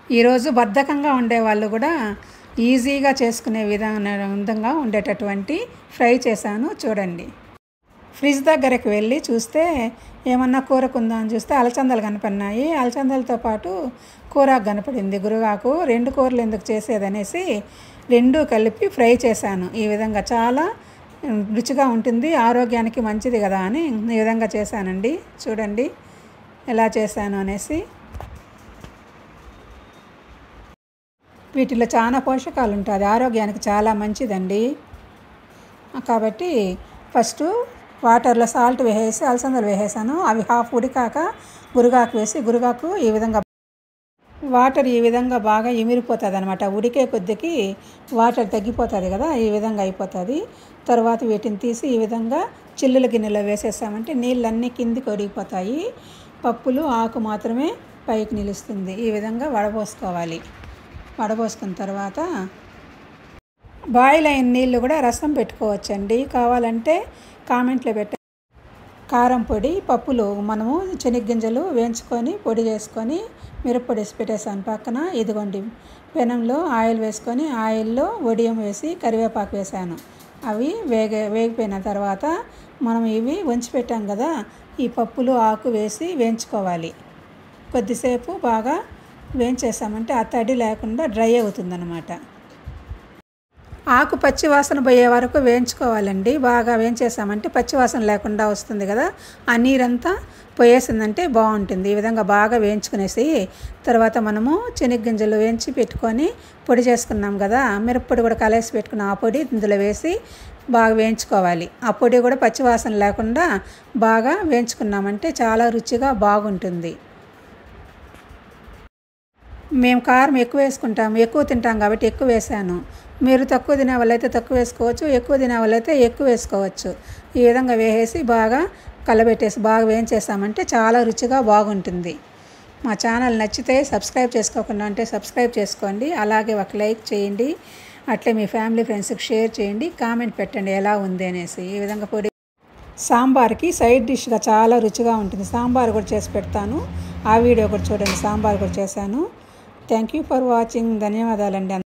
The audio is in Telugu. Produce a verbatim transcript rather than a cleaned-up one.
ఈరోజు బద్ధకంగా ఉండేవాళ్ళు కూడా ఈజీగా చేసుకునే విధంగా ఉండేటటువంటి ఫ్రై చేశాను చూడండి. ఫ్రిడ్జ్ దగ్గరికి వెళ్ళి చూస్తే ఏమన్నా కూరకుందా అని చూస్తే అలచందలు కనపడినాయి. అలచందలతో పాటు కూరాకు కనపడింది, గురుగాకు. రెండు కూరలు ఎందుకు చేసేదనేసి రెండు కలిపి ఫ్రై చేశాను. ఈ విధంగా చాలా రుచిగా ఉంటుంది, ఆరోగ్యానికి మంచిది కదా అని ఈ విధంగా చేశానండి. చూడండి ఎలా చేశాను అనేసి. వీటిలో చాలా పోషకాలు ఉంటుంది, ఆరోగ్యానికి చాలా మంచిదండి. కాబట్టి ఫస్ట్ వాటర్లో సాల్ట్ వేసేసి అలసందలు వేసేసాను. అవి హాఫ్ ఉడికాక గురుగాకు వేసి, గురుగాకు ఈ విధంగా వాటర్ ఈ విధంగా బాగా ఇమిరిపోతుంది అనమాట. ఉడికే కొద్దికి వాటర్ తగ్గిపోతుంది కదా, ఈ విధంగా అయిపోతుంది. తర్వాత వీటిని తీసి ఈ విధంగా చిల్లుల గిన్నెలో వేసేసామంటే నీళ్ళన్నీ కిందికి ఒడిగిపోతాయి. పప్పులు ఆకు మాత్రమే పైకి నిలుస్తుంది. ఈ విధంగా వడపోసుకోవాలి. వడపోసుకున్న తర్వాత బాయిల్ అయిన నీళ్ళు కూడా రసం పెట్టుకోవచ్చండి. కావాలంటే కామెంట్లో పెట్ట కారం పొడి, పప్పులు మనము శనగగింజలు వేయించుకొని పొడి చేసుకొని మిరప్పొడి వేసి పెట్టేసాను పక్కన. ఇదిగోండి పెనంలో ఆయిల్ వేసుకొని ఆయిల్లో వడియం వేసి కరివేపాకు వేసాను. అవి వేగ వేగిపోయిన తర్వాత మనం ఇవి వంచి పెట్టాం కదా, ఈ పప్పులు ఆకు వేసి వేయించుకోవాలి. కొద్దిసేపు బాగా వేయించేసామంటే ఆ తడి లేకుండా డ్రై అవుతుందన్నమాట. ఆకు పచ్చివాసన పోయే వరకు వేయించుకోవాలండి. బాగా వేయించేసామంటే పచ్చివాసన లేకుండా వస్తుంది కదా, ఆ నీరంతా పోయేసిందంటే బాగుంటుంది. ఈ విధంగా బాగా వేయించుకునేసి తర్వాత మనము శనగగింజలు వేయించి పెట్టుకొని పొడి చేసుకున్నాం కదా, మిరప్పొడి కూడా కలిసి పెట్టుకున్నాం. ఆ పొడి ఇందులో వేసి బాగా వేయించుకోవాలి. ఆ పొడి కూడా పచ్చివాసన లేకుండా బాగా వేయించుకున్నామంటే చాలా రుచిగా బాగుంటుంది. మేము కారం ఎక్కువ వేసుకుంటాము, ఎక్కువ తింటాం కాబట్టి ఎక్కువ వేసాను. మీరు తక్కువ తినే వాళ్ళైతే తక్కువ వేసుకోవచ్చు, ఎక్కువ తినే వాళ్ళైతే ఎక్కువ వేసుకోవచ్చు. ఈ విధంగా వేసేసి బాగా కలబెట్టేసి బాగా వేయించేసామంటే చాలా రుచిగా బాగుంటుంది. మా ఛానల్ నచ్చితే సబ్స్క్రైబ్ చేసుకోకుండా అంటే సబ్స్క్రైబ్ చేసుకోండి. అలాగే ఒక లైక్ చేయండి. అట్లే మీ ఫ్యామిలీ ఫ్రెండ్స్కి షేర్ చేయండి, కామెంట్ పెట్టండి ఎలా ఉంది అనేసి. ఈ విధంగా పొడి సాంబార్కి సైడ్ డిష్గా చాలా రుచిగా ఉంటుంది. సాంబార్ కూడా చేసి పెడతాను, ఆ వీడియో కూడా చూడండి. సాంబార్ కూడా చేశాను. Thank you for watching. ధన్యవాదాలండి.